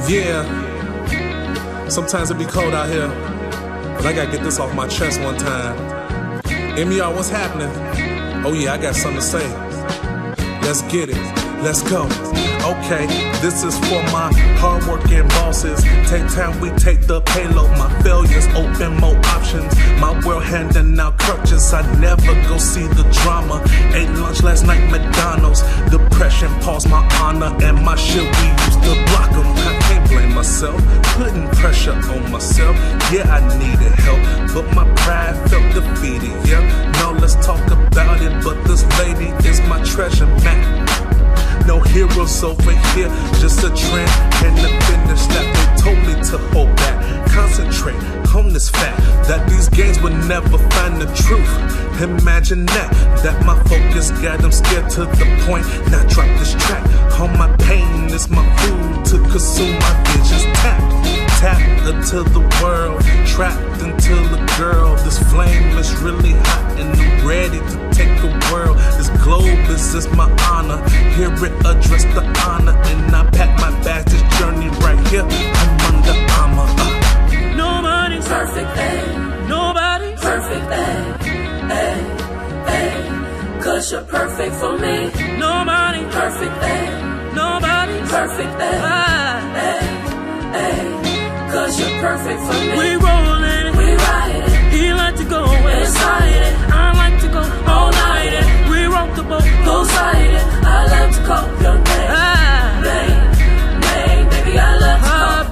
Yeah, sometimes it be cold out here, but I gotta get this off my chest one time. MER, what's happening? Oh yeah, I got something to say. Let's get it, let's go. Okay, this is for my hard-working bosses. Take time, we take the payload. My failures open more options. My world handing out crutches. I never go see the drama. Ate lunch last night, McDonald's. Depression paused my honor, and my shit we used to block them. I can't blame myself, putting pressure on myself. Yeah, I needed help, but my pride felt defeated. Yeah, now let's talk about it. But this lady is my treasure map. No heroes over here, just a trend and the finish that they told me to hold back. Concentrate on this fact that these games would never find the truth. Imagine that my focus got them scared to the point. Now drop this track. All my pain is my food to consume. My vision's tapped into the world, trapped into the girl. This flame is really hot and I'm ready to take the world. This globe is my honor. Hear it address the honor, and I pack my bags. This journey right here, I'm under armor. Nobody's perfect, ayy. Nobody's perfect, ayy. Cause you're perfect for me. Nobody's perfect, ayy. Nobody's perfect, ayy. Cause you're perfect for me. We rollin', we riding. He like to go inside it. I like to go all night. We rock the boat, go side it. I love to call your name. Name, baby, I love to call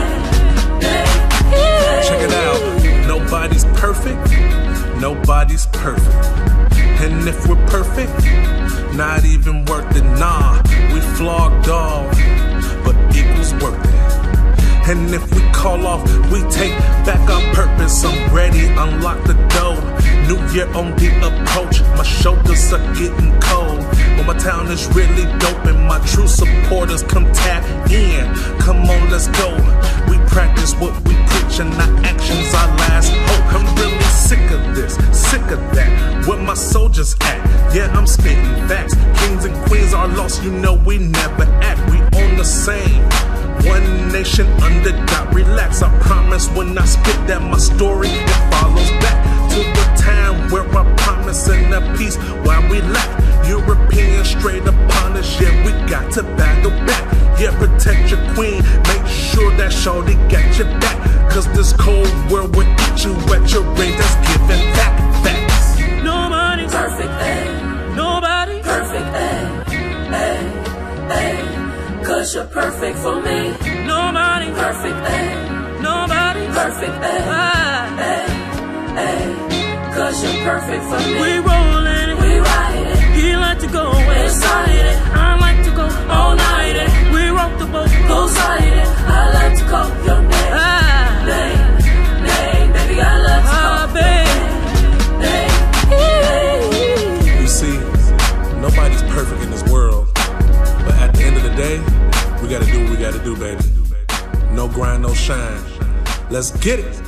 name. Check it out. Nobody's perfect. Nobody's perfect. And if we're perfect, not even worth it. Nah, we flogged off, but equals worth it. And if we call off, we take back our purpose. I'm ready, unlock the door. New year on the approach. My shoulders are getting cold, but my town is really dope, and my true supporters come tap in. Come on, let's go. We practice what we preach, and our actions our last hope. I'm really sick of this, sick of that. Where my soldiers at? Yeah, I'm spitting facts. Kings and queens are lost, you know we never act. We on the same. One nation under God, relax. I promise when I spit that my story, it follows back to the time where I promise in a peace while we lack. European straight upon us, yeah, we got to battle back. Yeah, protect your queen, make sure that shorty got your back. Cause this cold world will eat you at your rate, that's giving facts. Nobody's perfect, ayy. Nobody's perfect, ayy. Cause you're perfect for me. Nobody's perfect, ayy. Nobody's perfect, ayy. Cause you're perfect for me. We rollin', we riding. He like to go inside it. I like to go all night. We rock the boat, go side it. I love to call your name. Name, baby, I love to call name. You see, nobody's perfect in this world, but at the end of the day, we gotta do what we gotta do, baby. No grind, no shine. Let's get it.